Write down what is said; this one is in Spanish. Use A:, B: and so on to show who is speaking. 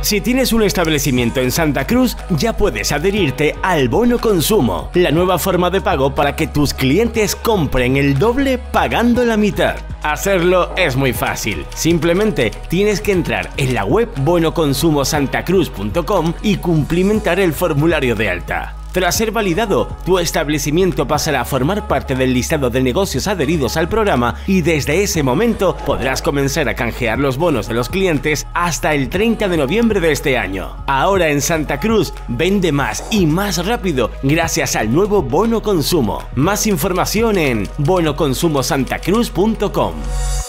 A: Si tienes un establecimiento en Santa Cruz, ya puedes adherirte al Bono Consumo, la nueva forma de pago para que tus clientes compren el doble pagando la mitad. Hacerlo es muy fácil. Simplemente tienes que entrar en la web bonoconsumosantacruz.com y cumplimentar el formulario de alta. Tras ser validado, tu establecimiento pasará a formar parte del listado de negocios adheridos al programa y desde ese momento podrás comenzar a canjear los bonos de los clientes hasta el 30 de noviembre de este año. Ahora en Santa Cruz, vende más y más rápido gracias al nuevo Bono Consumo. Más información en bonoconsumosantacruz.com.